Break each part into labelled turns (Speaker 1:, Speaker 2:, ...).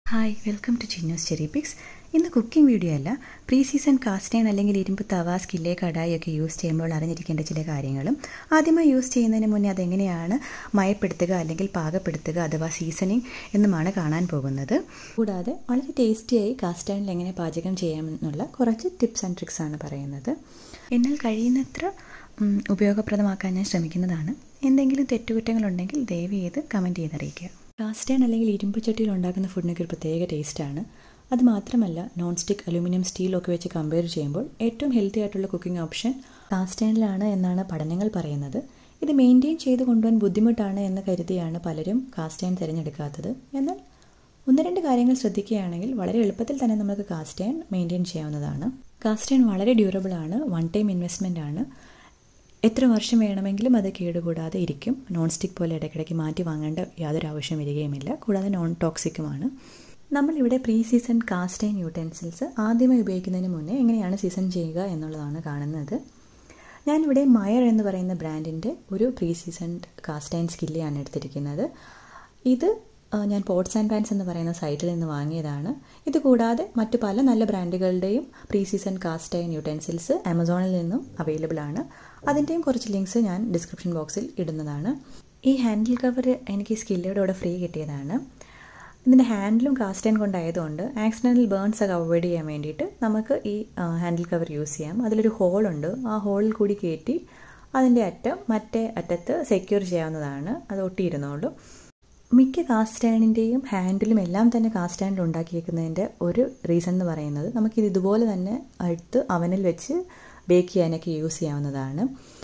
Speaker 1: Hi, welcome to Chinno's Cherry Picks. ഇന്ന് cooking video അല്ല, preseason cast iron അല്ലെങ്കിൽ ഇരുമ്പ് തവ, സ്കില്ലെ, കടായി ഒക്കെ യൂസ് ചെയ്യുമ്പോൾ അറിഞ്ഞിരിക്കേണ്ട ചില കാര്യങ്ങളും ആദ്യമായി യൂസ് ചെയ്യുന്നതിന് മുന്നേ അതെങ്ങനെയാണ് മയപ്പെടുത്തുക അല്ലെങ്കിൽ പാകപ്പെടുത്തുക അഥവാ സീസണിങ് എന്നുമാണ് കാണാൻ പോകുന്നത്. കൂടാതെ വളരെ ടേസ്റ്റിയായി കാസ്റ്റ് അയണിൽ എങ്ങനെ പാചകം ചെയ്യാമെന്നുള്ള കുറച്ച് ടിപ്സ് ആൻഡ് ട്രിക്സ് ആണ് പറയുന്നത്. എന്നാൽ കഴിയുന്നത്ര ഉപയോഗപ്രദമാക്കാൻ ഞാൻ ശ്രമിക്കുന്നതാണ്. എന്തെങ്കിലും തെറ്റുകുറ്റങ്ങളുണ്ടെങ്കിൽ ദയവ് ചെയ്ത് കമൻറ്റ് ചെയ്തറിയിക്കുക. കാസ്റ്റ് അയൺ അല്ലെങ്കിൽ ഇരുമ്പ് ചട്ടിയിൽ ഉണ്ടാക്കുന്ന ഫുഡിനൊക്കെ ഒരു പ്രത്യേക ടേസ്റ്റാണ്. അതുമാത്രമല്ല, നോൺ സ്റ്റിക്ക്, അലൂമിനിയം, സ്റ്റീലൊക്കെ വെച്ച് കമ്പയർ ചെയ്യുമ്പോൾ ഏറ്റവും ഹെൽത്തി ആയിട്ടുള്ള കുക്കിംഗ് ഓപ്ഷൻ കാസ്റ്റ് അയണിലാണ് എന്നാണ് പഠനങ്ങൾ പറയുന്നത്. ഇത് മെയിൻറ്റെയിൻ ചെയ്ത് കൊണ്ടുപോകാൻ ബുദ്ധിമുട്ടാണ് എന്ന് കരുതിയാണ് പലരും കാസ്റ്റ് അയൺ തിരഞ്ഞെടുക്കാത്തത്. എന്നാൽ ഒന്ന് രണ്ട് കാര്യങ്ങൾ ശ്രദ്ധിക്കുകയാണെങ്കിൽ വളരെ എളുപ്പത്തിൽ തന്നെ നമുക്ക് കാസ്റ്റ് അയൺ മെയിൻറ്റെയിൻ ചെയ്യാവുന്നതാണ്. കാസ്റ്റ് അയൺ വളരെ ഡ്യൂറബിൾ ആണ്, വൺ ടൈം ഇൻവെസ്റ്റ്മെൻ്റ് ആണ്. എത്ര വർഷം വേണമെങ്കിലും അത് കേടുകൂടാതെ ഇരിക്കും. നോൺ സ്റ്റിക്ക് പോലെ ഇടയ്ക്കിടയ്ക്ക് മാറ്റി വാങ്ങേണ്ട യാതൊരു ആവശ്യം വരികയുമില്ല. കൂടാതെ നോൺ ടോക്സിക്കുമാണ്. നമ്മളിവിടെ pre season cast iron utensils ആദ്യമായി ഉപയോഗിക്കുന്നതിന് മുന്നേ എങ്ങനെയാണ് സീസൺ ചെയ്യുക എന്നുള്ളതാണ് കാണുന്നത്. ഞാനിവിടെ മയർ എന്ന് പറയുന്ന ബ്രാൻഡിൻ്റെ ഒരു പ്രീ സീസൺഡ് കാസ്റ്റ് അയൺ സ്കില്ലിയാണ് എടുത്തിരിക്കുന്നത്. ഇത് ഞാൻ പോട്ട്സ് ആൻഡ് പാൻസ് എന്ന് പറയുന്ന സൈറ്റിൽ നിന്ന് വാങ്ങിയതാണ്. ഇത് കൂടാതെ മറ്റു പല നല്ല ബ്രാൻഡുകളുടെയും pre season cast iron utensils ആമസോണിൽ നിന്നും അവൈലബിൾ ആണ്. അതിൻ്റെയും കുറച്ച് ലിങ്ക്സ് ഞാൻ ഡിസ്ക്രിപ്ഷൻ ബോക്സിൽ ഇടുന്നതാണ്. ഈ ഹാൻഡിൽ കവർ എനിക്ക് സ്കില്ലയുടെ കൂടെ ഫ്രീ കിട്ടിയതാണ്. ഇതിൻ്റെ ഹാൻഡിലും കാസ്റ്റ് അയൺ കൊണ്ടായതുകൊണ്ട് ആക്സിഡൻ്റൽ ബേൺസ് ഒക്കെ അവോയ്ഡ് ചെയ്യാൻ വേണ്ടിയിട്ട് നമുക്ക് ഈ ഹാൻഡിൽ കവർ യൂസ് ചെയ്യാം. അതിലൊരു ഹോളുണ്ട്. ആ ഹോളിൽ കൂടി കയറ്റി അതിൻ്റെ അറ്റം മറ്റേ അറ്റത്ത് സെക്യൂർ ചെയ്യാവുന്നതാണ്. അത് ഒട്ടിയിരുന്നുള്ളൂ. മിക്ക കാസ്റ്റ് അയണിൻ്റെയും ഹാൻഡിലും എല്ലാം തന്നെ കാസ്റ്റ് അയണിൽ ഉണ്ടാക്കിയേക്കുന്നതിൻ്റെ ഒരു റീസൺ എന്ന് പറയുന്നത് നമുക്കിത് ഇതുപോലെ തന്നെ എടുത്ത് അവനിൽ വെച്ച് ബേക്ക് ചെയ്യാനൊക്കെ യൂസ് ചെയ്യാവുന്നതാണ്.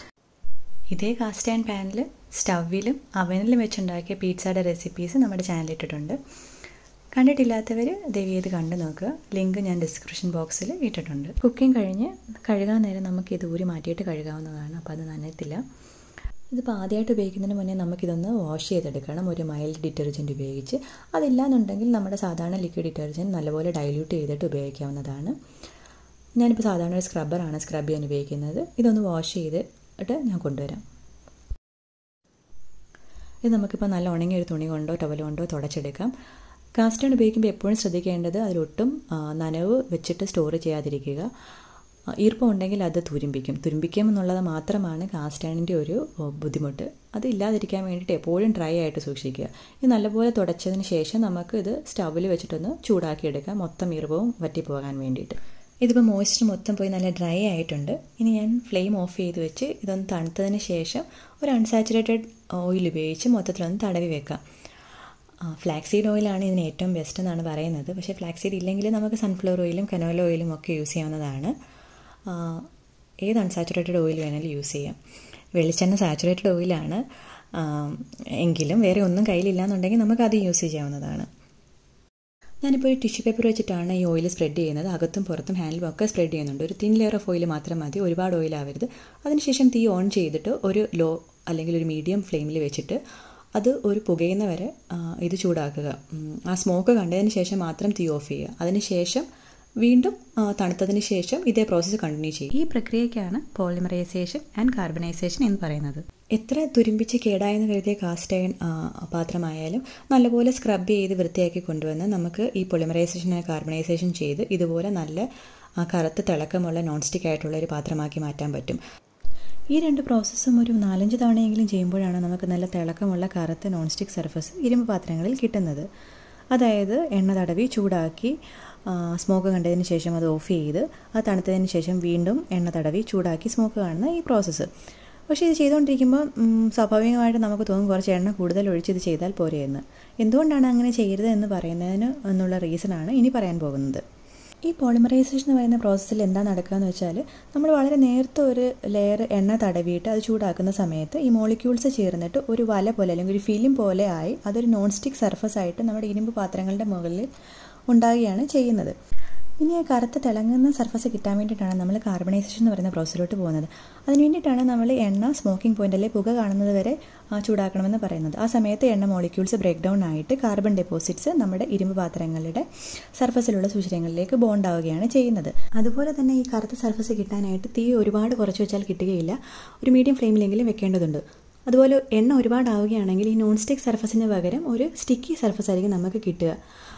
Speaker 1: ഇതേ കാസ്റ്റ് അയൺ പാനിൽ സ്റ്റൗവിലും അവനിലും വെച്ചുണ്ടാക്കിയ പിസ്സയുടെ റെസിപ്പീസ് നമ്മുടെ ചാനലിൽ ഇട്ടിട്ടുണ്ട്. കണ്ടിട്ടില്ലാത്തവർ ദയവ് ചെയ്ത് കണ്ടു നോക്കുക. ലിങ്ക് ഞാൻ ഡിസ്ക്രിപ്ഷൻ ബോക്സിൽ ഇട്ടിട്ടുണ്ട്. കുക്കിംഗ് കഴിഞ്ഞ് കഴുകാൻ നേരം നമുക്ക് ഇത് ഊരി മാറ്റിയിട്ട് കഴുകാവുന്നതാണ്. അപ്പോൾ അത് നനയത്തില്ല. ഇതിപ്പോൾ ആദ്യമായിട്ട് ഉപയോഗിക്കുന്നതിന് മുന്നേ നമുക്കിതൊന്ന് വാഷ് ചെയ്തെടുക്കണം ഒരു മൈൽഡ് ഡിറ്റർജൻറ്റ് ഉപയോഗിച്ച്. അതില്ലാന്നുണ്ടെങ്കിൽ നമ്മുടെ സാധാരണ ലിക്വിഡ് ഡിറ്റർജൻറ്റ് നല്ലപോലെ ഡൈല്യൂട്ട് ചെയ്തിട്ട് ഉപയോഗിക്കാവുന്നതാണ്. ഞാനിപ്പോൾ സാധാരണ ഒരു സ്ക്രബ്ബറാണ് സ്ക്രബ് ചെയ്യാൻ ഉപയോഗിക്കുന്നത്. ഇതൊന്ന് വാഷ് ചെയ്തിട്ട് ഞാൻ കൊണ്ടുവരാം. ഇത് നമുക്കിപ്പോൾ നല്ല ഉണങ്ങിയ ഒരു തുണി കൊണ്ടോ ടവൽ കൊണ്ടോ തുടച്ചെടുക്കാം. കാസ്റ്റ് അയൺ ഉപയോഗിക്കുമ്പോൾ എപ്പോഴും ശ്രദ്ധിക്കേണ്ടത് അതിലൊട്ടും നനവ് വെച്ചിട്ട് സ്റ്റോർ ചെയ്യാതിരിക്കുക. ഈർപ്പം ഉണ്ടെങ്കിൽ അത് തുരുമ്പിക്കും എന്നുള്ളത് മാത്രമാണ് കാസ്റ്റ് അയണിൻ്റെ ഒരു ബുദ്ധിമുട്ട്. അത് ഇല്ലാതിരിക്കാൻ വേണ്ടിയിട്ട് എപ്പോഴും ഡ്രൈ ആയിട്ട് സൂക്ഷിക്കുക. ഇത് നല്ലപോലെ തുടച്ചതിന് ശേഷം നമുക്ക് ഇത് സ്റ്റൗവിൽ വെച്ചിട്ടൊന്ന് ചൂടാക്കിയെടുക്കാം, മൊത്തം ഈർപ്പവും വറ്റിപ്പോകാൻ വേണ്ടിയിട്ട്. ഇതിപ്പോൾ മോയ്സ്ചർ മൊത്തം പോയി നല്ല ഡ്രൈ ആയിട്ടുണ്ട്. ഇനി ഞാൻ ഫ്ലെയിം ഓഫ് ചെയ്ത് വെച്ച് ഇതൊന്ന് തണുത്തതിന് ശേഷം ഒരു അൺസാച്ചുറേറ്റഡ് ഓയിൽ ഉപയോഗിച്ച് മൊത്തത്തിലൊന്ന് തടവി വെക്കാം. ഫ്ലാക്സീഡ് ഓയിലാണ് ഇതിന് ഏറ്റവും ബെസ്റ്റ് എന്നാണ് പറയുന്നത്. പക്ഷേ ഫ്ലാക്സീഡ് ഇല്ലെങ്കിൽ നമുക്ക് സൺഫ്ലവർ ഓയിലും കനോല ഓയിലും ഒക്കെ യൂസ് ചെയ്യാവുന്നതാണ്. ഏത് അൺസാച്ചുറേറ്റഡ് ഓയിൽ വേണമെങ്കിലും യൂസ് ചെയ്യാം. വെളിച്ചെണ്ണ സാച്ചുറേറ്റഡ് ഓയിലാണ് എങ്കിലും വേറെ ഒന്നും കയ്യിലില്ലാന്നുണ്ടെങ്കിൽ നമുക്കത് യൂസ് ചെയ്യാവുന്നതാണ്. ഞാനിപ്പോൾ ഒരു ടിഷ്യൂ പേപ്പർ വെച്ചിട്ടാണ് ഈ ഓയിൽ സ്പ്രെഡ് ചെയ്യുന്നത്. അകത്തും പുറത്തും ഹാൻഡിലും ഒക്കെ സ്പ്രെഡ് ചെയ്യുന്നുണ്ട്. ഒരു തിൻ ലെയർ ഓഫ് ഓയിൽ മാത്രം മതി, ഒരുപാട് ഓയിൽ ആവരുത്. അതിനുശേഷം തീ ഓൺ ചെയ്തിട്ട് ഒരു ലോ അല്ലെങ്കിൽ ഒരു മീഡിയം ഫ്ലെയിമിൽ വെച്ചിട്ട് അത് ഒരു പുകയുന്ന വരെ ഇത് ചൂടാക്കുക. ആ സ്മോക്ക് കണ്ടതിന് ശേഷം മാത്രം തീ ഓഫ് ചെയ്യുക. അതിനുശേഷം വീണ്ടും തണുത്തതിന് ശേഷം ഇതേ പ്രോസസ്സ് കണ്ടിന്യൂ ചെയ്യും. ഈ പ്രക്രിയയ്ക്കാണ് പോളിമറൈസേഷൻ ആൻഡ് കാർബണൈസേഷൻ എന്ന് പറയുന്നത്. എത്ര തുരുമ്പിച്ച് കേടായെന്ന് കരുതിയ കാസ്റ്റ് അയൺ പാത്രമായാലും നല്ലപോലെ സ്ക്രബ് ചെയ്ത് വൃത്തിയാക്കി കൊണ്ടുവന്ന് നമുക്ക് ഈ പോളിമറൈസേഷൻ ആൻഡ് കാർബണൈസേഷൻ ചെയ്ത് ഇതുപോലെ നല്ല കറുത്ത തിളക്കമുള്ള നോൺ സ്റ്റിക്ക് ആയിട്ടുള്ള ഒരു പാത്രമാക്കി മാറ്റാൻ പറ്റും. ഈ രണ്ട് പ്രോസസ്സും ഒരു 4-5 തവണയെങ്കിലും ചെയ്യുമ്പോഴാണ് നമുക്ക് നല്ല തിളക്കമുള്ള കറുത്ത നോൺ സ്റ്റിക്ക് സർഫസ് ഇരുമ്പ് പാത്രങ്ങളിൽ കിട്ടുന്നത്. അതായത് എണ്ണ തടവി ചൂടാക്കി സ്മോക്ക് കണ്ടതിന് ശേഷം അത് ഓഫ് ചെയ്ത് അത് തണുത്തതിന് ശേഷം വീണ്ടും എണ്ണ തടവി ചൂടാക്കി സ്മോക്ക് കാണുന്ന ഈ പ്രോസസ്സ്. പക്ഷേ ഇത് ചെയ്തുകൊണ്ടിരിക്കുമ്പോൾ സ്വാഭാവികമായിട്ട് നമുക്ക് തോന്നും കുറച്ച് എണ്ണ കൂടുതൽ ഒഴിച്ച് ഇത് ചെയ്താൽ പോരെയെന്ന്. എന്തുകൊണ്ടാണ് അങ്ങനെ ചെയ്യരുത് എന്ന് പറയുന്നതിന് എന്നുള്ള റീസണാണ് ഇനി പറയാൻ പോകുന്നത്. ഈ പോളിമറൈസേഷൻ എന്ന് പറയുന്ന പ്രോസസ്സിൽ എന്താ നടക്കുക എന്ന് വെച്ചാൽ നമ്മൾ വളരെ നേരത്തെ ഒരു ലെയർ എണ്ണ തടവിയിട്ട് അത് ചൂടാക്കുന്ന സമയത്ത് ഈ മോളിക്യൂൾസ് ചേർന്നിട്ട് ഒരു വല പോലെ അല്ലെങ്കിൽ ഒരു ഫിലിം പോലെ ആയി അതൊരു നോൺ സ്റ്റിക്ക് സർഫസ് ആയിട്ട് നമ്മുടെ ഇരുമ്പ് പാത്രങ്ങളുടെ മുകളിൽ ഉണ്ടാകുകയാണ് ചെയ്യുന്നത്. ഇനി ആ കറുത്ത തിളങ്ങുന്ന സർഫസ് കിട്ടാൻ വേണ്ടിയിട്ടാണ് നമ്മൾ കാർബണൈസേഷൻ എന്ന് പറയുന്ന പ്രോസസ്സിലോട്ട് പോകുന്നത്. അതിന് വേണ്ടിയിട്ടാണ് നമ്മൾ എണ്ണ സ്മോക്കിംഗ് പോയിൻ്റിലെ പുക കാണുന്നത് വരെ ചൂടാക്കണമെന്ന് പറയുന്നത്. ആ സമയത്ത് എണ്ണ മോളിക്യൂൾസ് ബ്രേക്ക് ഡൗൺ ആയിട്ട് കാർബൺ ഡെപ്പോസിറ്റ്സ് നമ്മുടെ ഇരുമ്പ് പാത്രങ്ങളുടെ സർഫസിലുള്ള സുഷിരങ്ങളിലേക്ക് ബോണ്ട് ആവുകയാണ് ചെയ്യുന്നത്. അതുപോലെ തന്നെ ഈ കറുത്ത സർഫസ് കിട്ടാനായിട്ട് തീ ഒരുപാട് കുറച്ച് വെച്ചാൽ കിട്ടുകയില്ല. ഒരു മീഡിയം ഫ്ലെയിമിലെങ്കിലും വെക്കേണ്ടതുണ്ട്. അതുപോലെ എണ്ണ ഒരുപാടാവുകയാണെങ്കിൽ ഈ നോൺ സ്റ്റിക്ക് സർഫസിന് പകരം ഒരു സ്റ്റിക്കി സർഫസ് ആയിരിക്കും നമുക്ക് കിട്ടുക.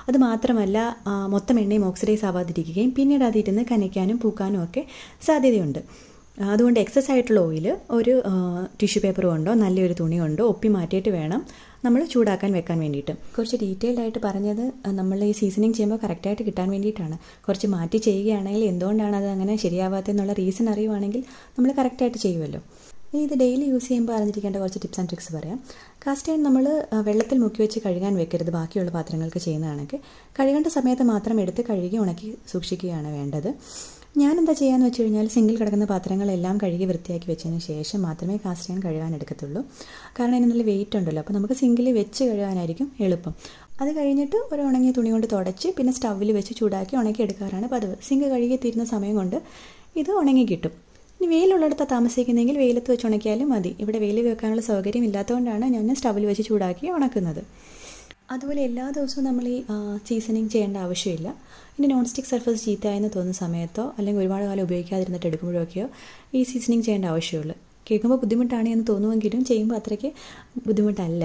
Speaker 1: അത് മാത്രമല്ല മൊത്തം എണ്ണയും ഓക്സിഡൈസ് ആവാതിരിക്കുകയും പിന്നീട് അതിരുന്ന് കനയ്ക്കാനും പൂക്കാനും ഒക്കെ സാധ്യതയുണ്ട്. അതുകൊണ്ട് എക്സസ് ആയിട്ടുള്ള ഓയിൽ ഒരു ടിഷ്യൂ പേപ്പർ കൊണ്ടോ നല്ലൊരു തുണി കൊണ്ടോ ഒപ്പി മാറ്റിയിട്ട് വേണം നമ്മൾ ചൂടാക്കാൻ വെക്കാൻ വേണ്ടിയിട്ട്. കുറച്ച് ഡീറ്റെയിൽഡ് ആയിട്ട് പറഞ്ഞത് നമ്മൾ ഈ സീസണിങ് ചെയ്യുമ്പോൾ കറക്റ്റായിട്ട് കിട്ടാൻ വേണ്ടിയിട്ടാണ്. കുറച്ച് മാറ്റി ചെയ്യുകയാണെങ്കിൽ എന്തുകൊണ്ടാണ് അത് അങ്ങനെ ശരിയാവാത്തതെന്നുള്ള റീസൺ അറിയുവാണെങ്കിൽ നമ്മൾ കറക്റ്റായിട്ട് ചെയ്യുമല്ലോ. ഇനി ഇത് ഡെയിലി യൂസ് ചെയ്യുമ്പോൾ അറിഞ്ഞിരിക്കേണ്ട കുറച്ച് ടിപ്സ് ആൻഡ് ട്രിക്സ് പറയാം. കാസ്റ്റ് അയൺ നമ്മൾ വെള്ളത്തിൽ മുക്കി വെച്ച് കഴുകാൻ വെക്കരുത്. ബാക്കിയുള്ള പാത്രങ്ങൾക്ക് ചെയ്യുന്നതാണെങ്കിൽ കഴുകേണ്ട സമയത്ത് മാത്രം എടുത്ത് കഴുകി ഉണക്കി സൂക്ഷിക്കുകയാണ് വേണ്ടത്. ഞാനെന്താ ചെയ്യാമെന്ന് വെച്ച് കഴിഞ്ഞാൽ സിങ്കിൽ കിടക്കുന്ന പാത്രങ്ങളെല്ലാം കഴുകി വൃത്തിയാക്കി വെച്ചതിന് ശേഷം മാത്രമേ കാസ്റ്റ് അയൺ കഴുകാൻ എടുക്കത്തുള്ളൂ. കാരണം അതിന് നല്ല വെയിറ്റ് ഉണ്ടല്ലോ, അപ്പോൾ നമുക്ക് സിങ്കിൽ വെച്ച് കഴുകാനായിരിക്കും എളുപ്പം. അത് കഴിഞ്ഞിട്ട് ഒരു ഉണങ്ങിയ തുണി കൊണ്ട് തുടച്ച് പിന്നെ സ്റ്റൗവിൽ വെച്ച് ചൂടാക്കി ഉണക്കി എടുക്കാറാണ് പതിവ്. സിങ്ക് കഴുകി തീരുന്ന സമയം കൊണ്ട് ഇത് ഉണങ്ങി കിട്ടും. ഇനി വെയിലുള്ളിടത്ത് താമസിക്കുന്നെങ്കിൽ വെയിലത്ത് വെച്ച് ഉണക്കിയാലും മതി. ഇവിടെ വെയിൽ വെക്കാനുള്ള സൗകര്യം ഇല്ലാത്തതുകൊണ്ടാണ് ഞാൻ സ്റ്റൗവിൽ വെച്ച് ചൂടാക്കി ഉണക്കുന്നത്. അതുപോലെ എല്ലാ ദിവസവും നമ്മൾ ഈ സീസണിങ് ചെയ്യേണ്ട ആവശ്യമില്ല. ഇനി നോൺ സ്റ്റിക്ക് സർഫസ് ചീത്തയായെന്ന് തോന്നുന്ന സമയത്തോ അല്ലെങ്കിൽ ഒരുപാട് കാലം ഉപയോഗിക്കാതിരുന്നിട്ട് എടുക്കുമ്പോഴൊക്കെയോ ഈ സീസണിങ് ചെയ്യേണ്ട ആവശ്യമുള്ളൂ. കേൾക്കുമ്പോൾ ബുദ്ധിമുട്ടാണ് എന്ന് തോന്നുമെങ്കിലും ചെയ്യുമ്പോൾ അത്രയ്ക്ക് ബുദ്ധിമുട്ടല്ല.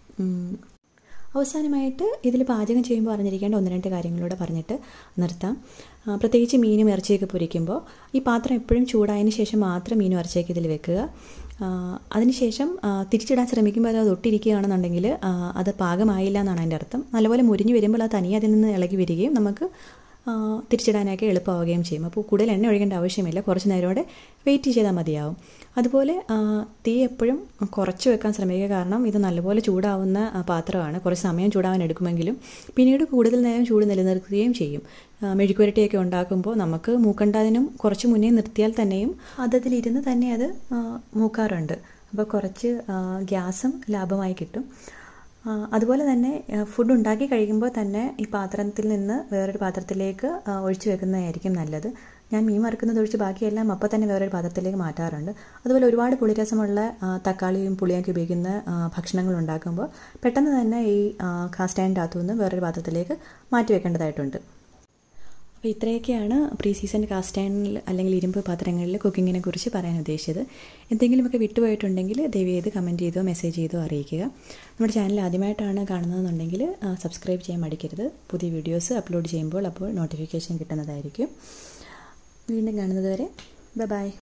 Speaker 1: അവസാനമായിട്ട് ഇതിൽ പാചകം ചെയ്യുമ്പോൾ അറിഞ്ഞിരിക്കേണ്ട 1-2 കാര്യങ്ങളൂടെ പറഞ്ഞിട്ട് നിർത്താം. പ്രത്യേകിച്ച് മീനും ഇറച്ചിയൊക്കെ പൊരിക്കുമ്പോൾ ഈ പാത്രം എപ്പോഴും ചൂടായതിന് ശേഷം മാത്രം മീനും ഇറച്ചിയൊക്കെ ഇതിൽ വെക്കുക. അതിനുശേഷം തിരിച്ചിടാൻ ശ്രമിക്കുമ്പോൾ അത് ഒട്ടിരിക്കുകയാണെന്നുണ്ടെങ്കിൽ അത് പാകമായില്ല എന്നാണ് അതിൻ്റെ അർത്ഥം. നല്ലപോലെ മുരിഞ്ഞ് വരുമ്പോൾ അത് തനിയെ അതിൽ നിന്ന് ഇളകി വരികയും നമുക്ക് തിരിച്ചിടാനൊക്കെ എളുപ്പമാവുകയും ചെയ്യും. അപ്പോൾ കൂടുതൽ എണ്ണ ഒഴിക്കേണ്ട ആവശ്യമില്ല. കുറച്ച് നേരോടെ വെയിറ്റ് ചെയ്താൽ മതിയാവും. അതുപോലെ തീ എപ്പോഴും കുറച്ച് വെക്കാൻ ശ്രമിക്കുക. കാരണം ഇത് നല്ലപോലെ ചൂടാവുന്ന പാത്രമാണ്. കുറച്ച് സമയം ചൂടാവാൻ എടുക്കുമെങ്കിലും പിന്നീട് കൂടുതൽ നേരം ചൂട് നിലനിർത്തുകയും ചെയ്യും. മെഴുക്കുവരട്ടിയൊക്കെ ഉണ്ടാക്കുമ്പോൾ നമുക്ക് മൂക്കേണ്ടതിനും കുറച്ച് മുന്നേ നിർത്തിയാൽ തന്നെയും അതിലിരുന്ന് തന്നെ അത് മൂക്കാറുണ്ട്. അപ്പോൾ കുറച്ച് ഗ്യാസും ലാഭമായി കിട്ടും. അതുപോലെ തന്നെ ഫുഡ് ഉണ്ടാക്കി കഴിക്കുമ്പോൾ തന്നെ ഈ പാത്രത്തിൽ നിന്ന് വേറൊരു പാത്രത്തിലേക്ക് ഒഴിച്ചു വെക്കുന്നതായിരിക്കും നല്ലത്. ഞാൻ മീൻ വറുക്കുന്നത് ഒഴിച്ച് ബാക്കിയെല്ലാം അപ്പോൾ തന്നെ വേറൊരു പാത്രത്തിലേക്ക് മാറ്റാറുണ്ട്. അതുപോലെ ഒരുപാട് പുളിരസമുള്ള തക്കാളിയും പുളിയൊക്കെ ഉപയോഗിക്കുന്ന ഭക്ഷണങ്ങൾ ഉണ്ടാക്കുമ്പോൾ പെട്ടെന്ന് തന്നെ ഈ കാസ്റ്റ് അയണിൻ്റെ അകത്തുനിന്ന് വേറൊരു പാത്രത്തിലേക്ക് മാറ്റി വെക്കേണ്ടതായിട്ടുണ്ട്. അപ്പോൾ ഇത്രയൊക്കെയാണ് പ്രീ സീസൺഡ് കാസ്റ്റ് അയണിൽ അല്ലെങ്കിൽ ഇരുമ്പ് പാത്രങ്ങളിൽ കുക്കിങ്ങിനെ കുറിച്ച് പറയാൻ ഉദ്ദേശിച്ചത്. എന്തെങ്കിലുമൊക്കെ വിട്ടുപോയിട്ടുണ്ടെങ്കിൽ ദയവേത് കമൻറ്റ് ചെയ്തോ മെസ്സേജ് ചെയ്തോ അറിയിക്കുക. നമ്മുടെ ചാനൽ ആദ്യമായിട്ടാണ് കാണുന്നതെന്നുണ്ടെങ്കിൽ സബ്സ്ക്രൈബ് ചെയ്യാൻ മടിക്കരുത്. പുതിയ വീഡിയോസ് അപ്ലോഡ് ചെയ്യുമ്പോൾ അപ്പോൾ നോട്ടിഫിക്കേഷൻ കിട്ടുന്നതായിരിക്കും. വീണ്ടും കാണുന്നത് വരെ ബൈ.